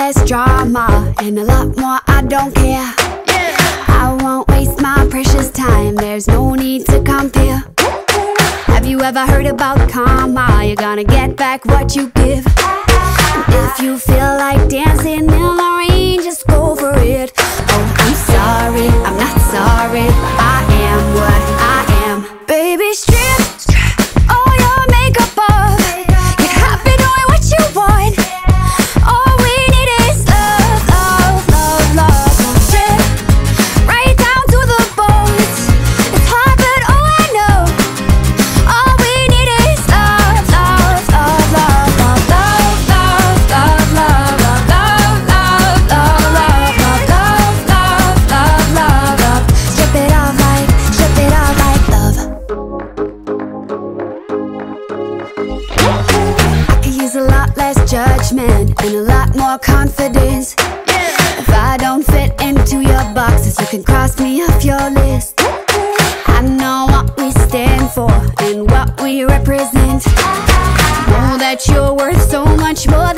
less drama and a lot more I don't care. I won't waste my precious time, there's no need to compare. Have you ever heard about karma? You're gonna get back what you give. And if you feel like dancing in the rain, just go for it. Oh, I'm sorry, I'm not sorry, but I am what I am. Baby, strip all your makeup off. Get happy doing what you want. All we need is love, love, love, love. Strip right down to the bones. It's hard, but oh, I know. All we need is love, love, love, love, love, love, love, love, love, love, love, love, love, love, love, love, love, love. Strip it off like love. I could use a lot less judgment and a lot more confidence. If I don't fit into your boxes, you can cross me off your list. I know what we stand for and what we represent. Know that you're worth so much more